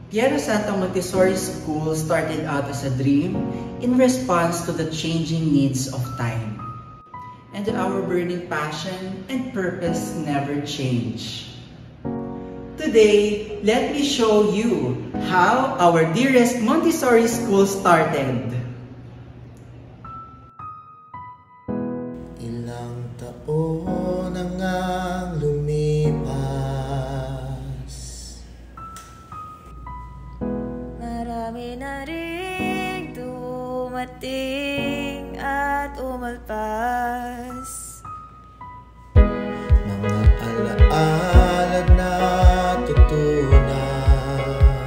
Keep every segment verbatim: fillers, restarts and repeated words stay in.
Piero Santo Montessori School started out as a dream in response to the changing needs of time. And our burning passion and purpose never change. Today, let me show you how our dearest Montessori school started. Ilang taon na ngang lumipas, marami na rin dumating at umalpas, mga alaala na tutunan.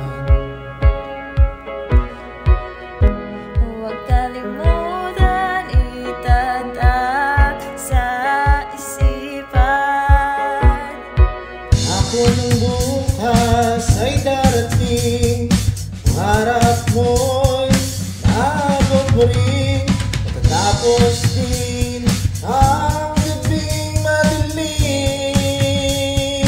huwag kalimutan itatak sa isipan. Ako ng bukas ay darating, pangarap mo'y naabot mo rin, matatapos din ang gabing madilim.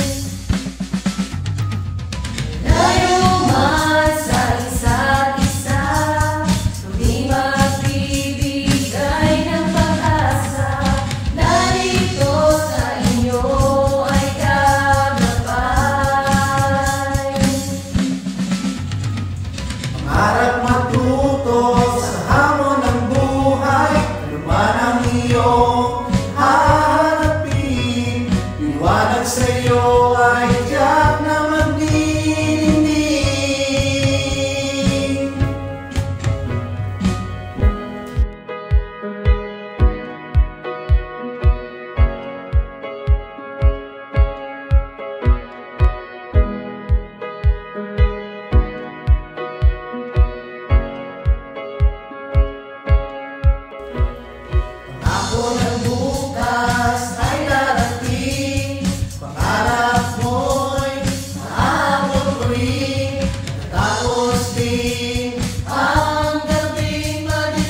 Layo man sa isa't isa, tuwing magbibigay ng pag-asa, narito sa inyo ay gagabay. Pangarap matuto sa hamon ng buhay, ano man ang iyong hahanapin, liwanag sa iyo ay tiyak na magdidinig. Pangako ng bukas ay darating, pangarap mo'y maabot mo rin, natapos din ang gabing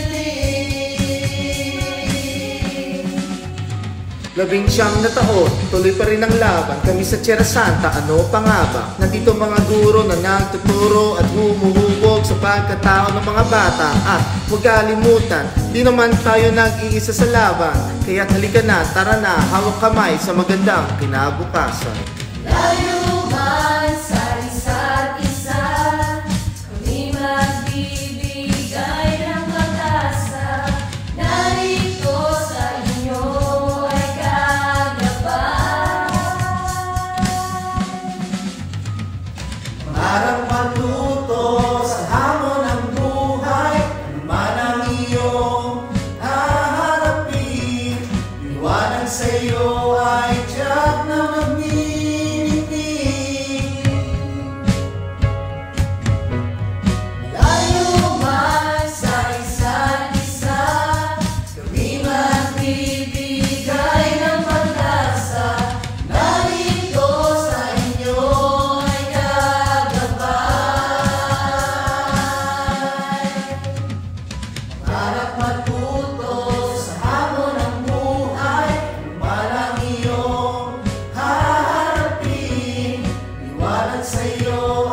madilim. Labing siyam na taon, tuloy pa rin ang laban. Kami sa Tierra Santa, ano pa nga ba? Nandito mga guro na nagtuturo at humuhubog sa pagkatao ng mga bata. At huwag kalimutan, di naman tayo nag-iisa sa laban. Kaya't halika na, tara na, hawak kamay sa magandang kinabukasan. Layo man sa isa't isa, kami magbibigay ng pag-asa, narito sa inyo ay gagabay. Pangarap matuto sa hamon ng buhay, ano man ang iyong haharapin, liwanag sa iyo ay tiyak na magdidinig. Layo man sa isa't isa, kami magbibigay ng pag-asa, narito sa inyo ay gagabay. Pangarap matuto sa hamon ng buhay, ano man ang iyong haharapin, liwanag sa iyo